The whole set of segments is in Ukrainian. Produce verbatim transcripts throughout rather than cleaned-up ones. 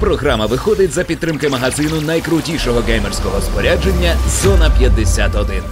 Програма виходить за підтримки магазину найкрутішого геймерського спорядження «Зона п'ятдесят один».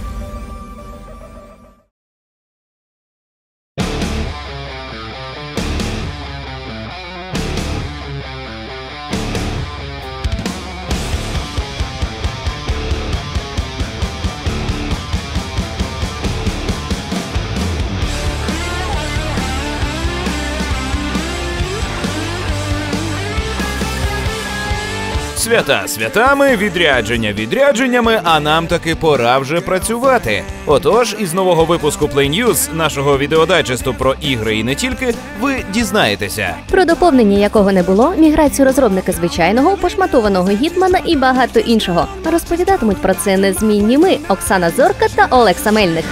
Свята святами, відрядження відрядженнями, а нам таки пора вже працювати. Отож, із нового випуску Play News, нашого відеодайджесту про ігри і не тільки, ви дізнаєтеся. Про доповнення якого не було, міграцію розробника звичайного, пошматованого Гітмана і багато іншого. Розповідатимуть про це незмінні ми, Оксана Зорка та Олекса Мельник.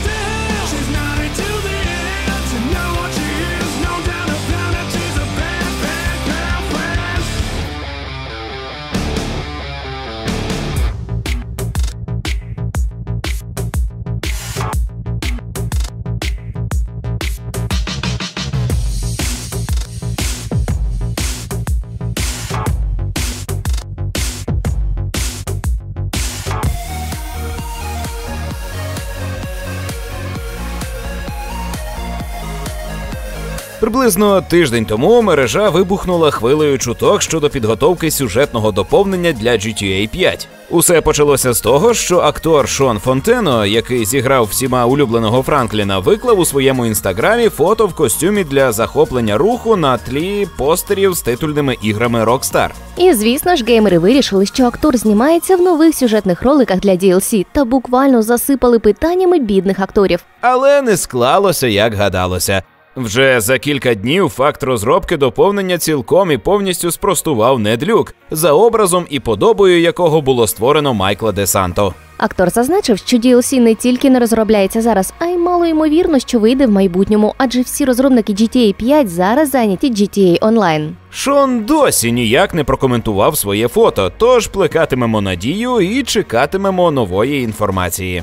Приблизно тиждень тому мережа вибухнула хвилею чуток щодо підготовки сюжетного доповнення для джі ті ей п'ять. Усе почалося з того, що актор Шон Фонтено, який зіграв всіма улюбленого Франкліна, виклав у своєму інстаграмі фото в костюмі для захоплення руху на тлі постерів з титульними іграми Rockstar. І, звісно ж, геймери вирішили, що актор знімається в нових сюжетних роликах для ді ел сі та буквально засипали питаннями бідних акторів. Але не склалося, як гадалося. Вже за кілька днів факт розробки доповнення цілком і повністю спростував Нед Люк, за образом і подобою якого було створено Майкла Де Санто. Актор зазначив, що ді ел сі не тільки не розробляється зараз, а й мало ймовірно, що вийде в майбутньому, адже всі розробники джі ті ей п'ять зараз зайняті джі ті ей Online. Шон досі ніяк не прокоментував своє фото, тож плекатимемо надію і чекатимемо нової інформації.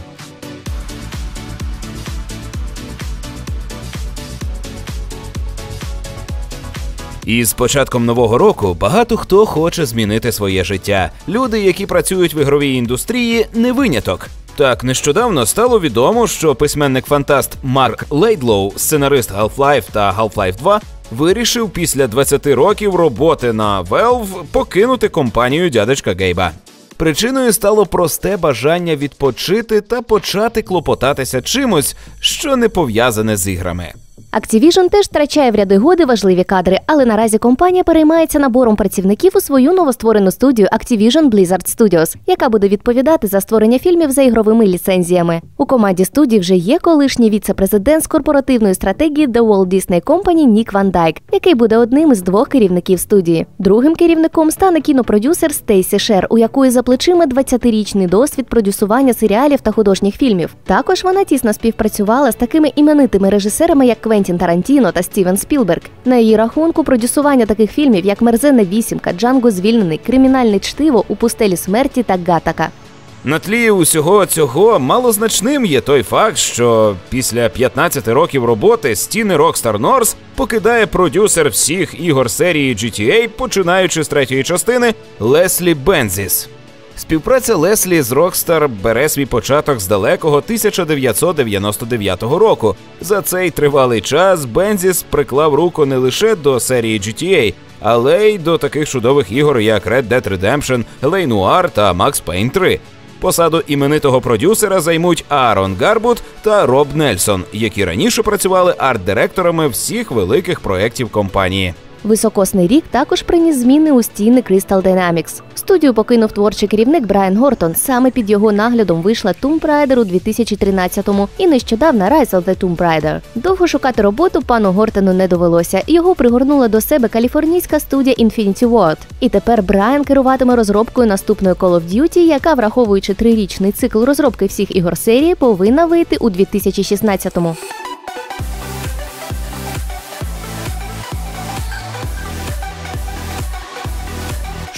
І з початком нового року багато хто хоче змінити своє життя. Люди, які працюють в ігровій індустрії, не виняток. Так, нещодавно стало відомо, що письменник-фантаст Марк Лейдлоу, сценарист Half-Life та Half-Life два, вирішив після двадцяти років роботи на Valve покинути компанію дядечка Гейба. Причиною стало просте бажання відпочити та почати клопотатися чимось, що не пов'язане з іграми. Activision теж втрачає в ряди годи важливі кадри, але наразі компанія переймається набором працівників у свою новостворену студію Activision Blizzard Studios, яка буде відповідати за створення фільмів за ігровими ліцензіями. У команді студії вже є колишній віце-президент з корпоративної стратегії The Walt Disney Company Нік Ван Дайк, який буде одним із двох керівників студії. Другим керівником стане кінопродюсер Стейсі Шер, у якої за плечима двадцятирічний досвід продюсування серіалів та художніх фільмів. Також вона тісно співпрацювала з такими іменитими режисерами, як Квентін Тарантіно та Стівен Спілберг. На її рахунку продюсування таких фільмів, як «Мерзенна вісімка», «Джанго звільнений», «Кримінальне чтиво», «У пустелі смерті» та «Гаттака». На тлі усього цього малозначним є той факт, що після п'ятнадцяти років роботи стіни Rockstar North покидає продюсер всіх ігор серії джі ті ей, починаючи з третьої частини, Леслі Бензіс. Співпраця Леслі з Rockstar бере свій початок з далекого тисяча дев'ятсот дев'яносто дев'ятого року. За цей тривалий час Бензіс приклав руку не лише до серії джі ті ей, але й до таких чудових ігор, як Red Dead Redemption, Л ей Нуар та Max Payne три. Посаду іменитого продюсера займуть Аарон Гарбут та Роб Нельсон, які раніше працювали арт-директорами всіх великих проєктів компанії. Високосний рік також приніс зміни у стіни Crystal Dynamics. Студію покинув творчий керівник Брайан Гортон. Саме під його наглядом вийшла Tomb Raider у дві тисячі тринадцятому і нещодавно Rise of the Tomb Raider. Довго шукати роботу пану Гортону не довелося. Його пригорнула до себе каліфорнійська студія Infinity Ward. І тепер Брайан керуватиме розробкою наступної Call of Duty, яка, враховуючи трирічний цикл розробки всіх ігор серії, повинна вийти у дві тисячі шістнадцятому.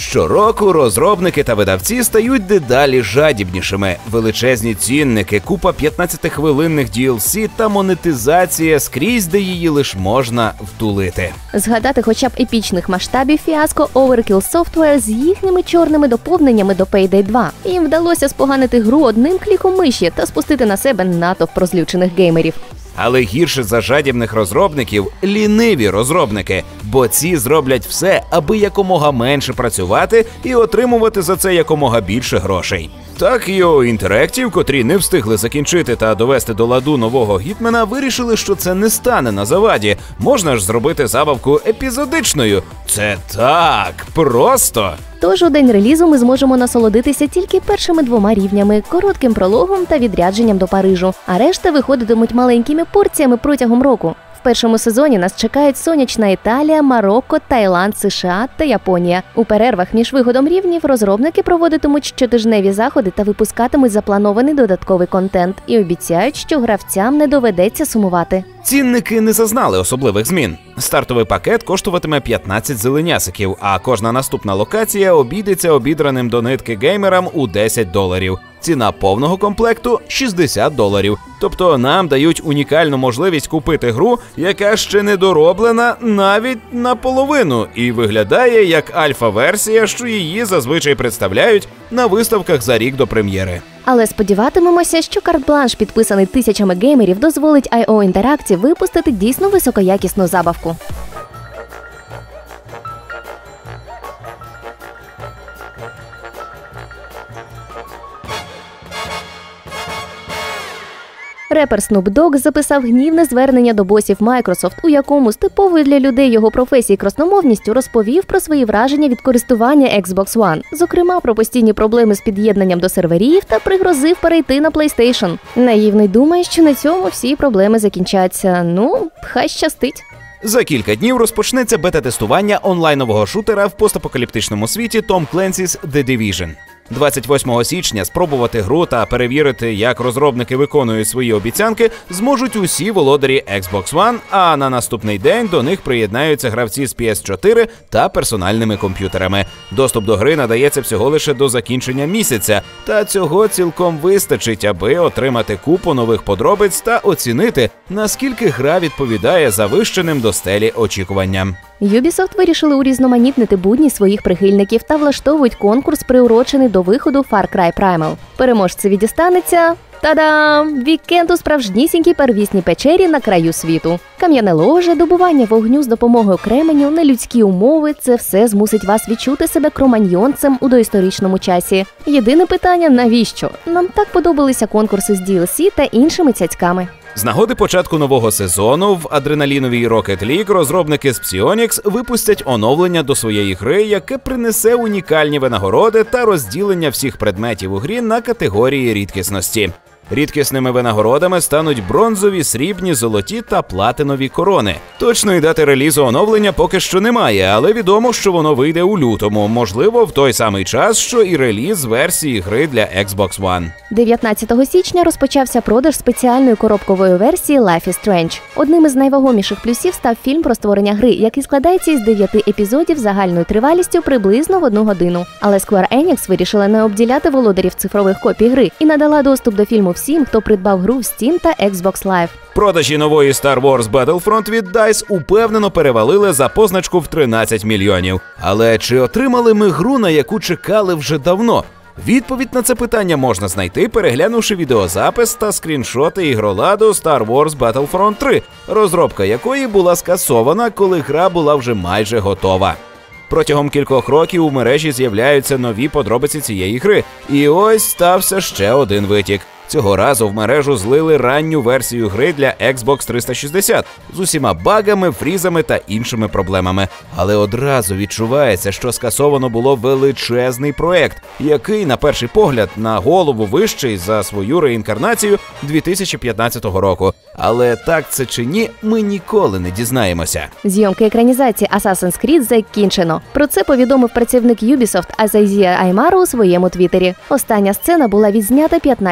Щороку розробники та видавці стають дедалі жадібнішими. Величезні цінники, купа п'ятнадцятихвилинних ді ел сі та монетизація скрізь, де її лиш можна втулити. Згадати хоча б епічних масштабів фіаско Overkill Software з їхніми чорними доповненнями до Payday два. Їм вдалося споганити гру одним кліком миші та спустити на себе натовп розлючених геймерів. Але гірше за жадібних розробників – ліниві розробники, бо ці зроблять все, аби якомога менше працювати і отримувати за це якомога більше грошей. Так і о Interactive, котрі не встигли закінчити та довести до ладу нового Гітмена, вирішили, що це не стане на заваді. Можна ж зробити забавку епізодичною. Це так просто! Тож у день релізу ми зможемо насолодитися тільки першими двома рівнями – коротким прологом та відрядженням до Парижу, а решта виходитимуть маленькими порціями протягом року. В першому сезоні нас чекають сонячна Італія, Марокко, Таїланд, США та Японія. У перервах між виходом рівнів розробники проводитимуть щотижневі заходи та випускатимуть запланований додатковий контент і обіцяють, що гравцям не доведеться сумувати. Цінники не зазнали особливих змін. Стартовий пакет коштуватиме п'ятнадцять зеленясиків, а кожна наступна локація обійдеться обідраним до нитки геймерам у десять доларів. Ціна повного комплекту – шістдесят доларів. Тобто нам дають унікальну можливість купити гру, яка ще не дороблена навіть наполовину і виглядає як альфа-версія, що її зазвичай представляють на виставках за рік до прем'єри. Але сподіватимемося, що карт-бланш, підписаний тисячами геймерів, дозволить ай о Interactive випустити дійсно високоякісну забавку. Репер Snoop Dogg записав гнівне звернення до босів Microsoft, у якому з типовою для людей його професії красномовністю розповів про свої враження від користування Xbox One, зокрема про постійні проблеми з під'єднанням до серверів та пригрозив перейти на PlayStation. Наївний думає, що на цьому всі проблеми закінчаться. Ну, хай щастить. За кілька днів розпочнеться бета-тестування онлайнового шутера в постапокаліптичному світі Tom Clancy's The Division. двадцять восьмого січня спробувати гру та перевірити, як розробники виконують свої обіцянки, зможуть усі володарі Xbox One, а на наступний день до них приєднаються гравці з пі ес чотири та персональними комп'ютерами. Доступ до гри надається всього лише до закінчення місяця, та цього цілком вистачить, аби отримати купу нових подробиць та оцінити, наскільки гра відповідає завищеним до стелі очікуванням. Ubisoft вирішили урізноманітнити будні своїх прихильників та влаштовують конкурс, приурочений до виходу Far Cry Primal. Переможцеві дістанеться... Та-дам! Вікенд у справжнісінькій первісній печері на краю світу. Кам'яне ложе, добування вогню з допомогою кременю, нелюдські умови – це все змусить вас відчути себе кроманьйонцем у доісторичному часі. Єдине питання – навіщо? Нам так подобалися конкурси з ді ел сі та іншими цяцьками. З нагоди початку нового сезону в адреналіновій Rocket League розробники з Psyonix випустять оновлення до своєї гри, яке принесе унікальні винагороди та розділення всіх предметів у грі на категорії рідкісності. Рідкісними винагородами стануть бронзові, срібні, золоті та платинові корони. Точної дати релізу оновлення поки що немає, але відомо, що воно вийде у лютому, можливо, в той самий час, що і реліз версії гри для Xbox One. дев'ятнадцятого січня розпочався продаж спеціальної коробкової версії Life is Strange. Одним із найвагоміших плюсів став фільм про створення гри, який складається із дев'яти епізодів загальною тривалістю приблизно в одну годину. Але Square Enix вирішила не обділяти володарів цифрових копій гри і надала доступ до фільму всім, хто придбав гру в Steam та Xbox Live. Продажі нової Star Wars Battlefront від дайс упевнено перевалили за позначку в тринадцять мільйонів. Але чи отримали ми гру, на яку чекали вже давно? Відповідь на це питання можна знайти, переглянувши відеозапис та скріншоти ігроладу Star Wars Battlefront три, розробка якої була скасована, коли гра була вже майже готова. Протягом кількох років у мережі з'являються нові подробиці цієї гри. І ось стався ще один витік. Цього разу в мережу злили ранню версію гри для Xbox триста шістдесят з усіма багами, фрізами та іншими проблемами. Але одразу відчувається, що скасовано було величезний проект, який, на перший погляд, на голову вищий за свою реінкарнацію дві тисячі п'ятнадцятого року. Але так це чи ні, ми ніколи не дізнаємося. Зйомки екранізації Assassin's Creed закінчено. Про це повідомив працівник Ubisoft Азайзія Аймару у своєму твіттері. Остання сцена була відзнята п'ятнадцятого січня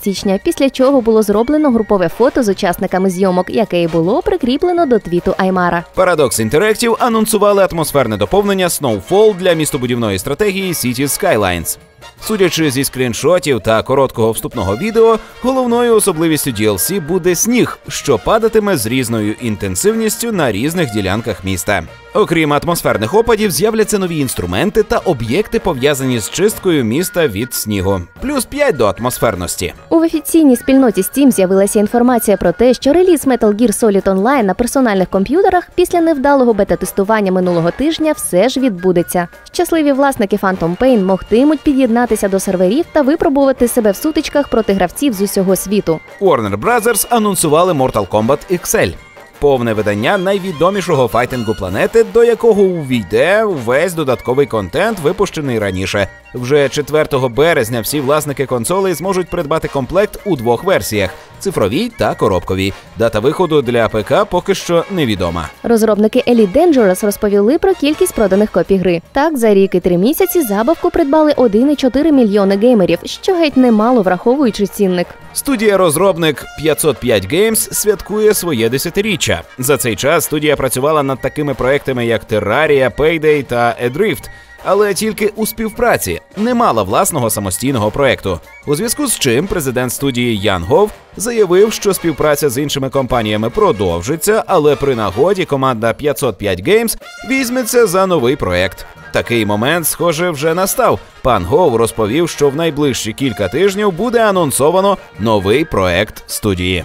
січня, після чого було зроблено групове фото з учасниками зйомок, яке й було прикріплено до твіту Аймара. Paradox Interactive анонсували атмосферне доповнення Snowfall для містобудівної стратегії Cities Skylines. Судячи зі скріншотів та короткого вступного відео, головною особливістю ді ел сі буде сніг, що падатиме з різною інтенсивністю на різних ділянках міста. Окрім атмосферних опадів, з'являться нові інструменти та об'єкти, пов'язані з чисткою міста від снігу. Плюс п'ять до атмосферності. У офіційній спільноті Steam з'явилася інформація про те, що реліз Metal Gear Solid Online на персональних комп'ютерах після невдалого бета-тестування минулого тижня все ж відбудеться. Щасливі власники Phantom Pain могтимуть під'єднатися до серверів та випробувати себе в сутичках проти гравців з усього світу. Warner Brothers анонсували Mortal Kombat ікс ель. Повне видання найвідомішого файтингу планети, до якого увійде весь додатковий контент, випущений раніше. Вже четвертого березня всі власники консолей зможуть придбати комплект у двох версіях – цифровій та коробковій. Дата виходу для ПК поки що невідома. Розробники Elite Dangerous розповіли про кількість проданих копій гри. Так, за рік і три місяці забавку придбали один цілих чотири мільйони геймерів, що геть немало, враховуючи цінник. Студія-розробник п'ятсот п'ять Games святкує своє десятиріччя. За цей час студія працювала над такими проектами, як Terraria, Payday та Adrift, але тільки у співпраці, не мала власного самостійного проекту. У зв'язку з чим президент студії Ян Гов заявив, що співпраця з іншими компаніями продовжиться, але при нагоді команда п'ятсот п'ять Games візьметься за новий проект. Такий момент, схоже, вже настав. Пан Гов розповів, що в найближчі кілька тижнів буде анонсовано новий проект студії.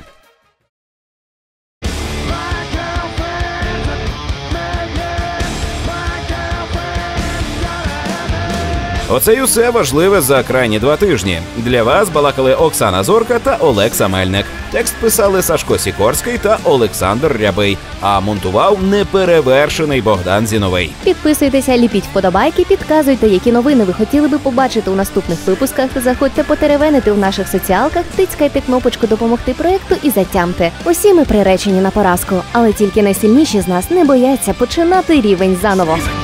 Оце й усе важливе за крайні два тижні. Для вас балакали Оксана Зорка та Олекса Мельник. Текст писали Сашко Сікорський та Олександр Рябий, а монтував неперевершений Богдан Зіновий. Підписуйтеся, ліпіть вподобайки, підказуйте, які новини ви хотіли би побачити у наступних випусках, заходьте потеревенити у наших соціалках, тицькайте кнопочку «Допомогти проєкту» і затямте. Усі ми приречені на поразку, але тільки найсильніші з нас не бояться починати рівень заново.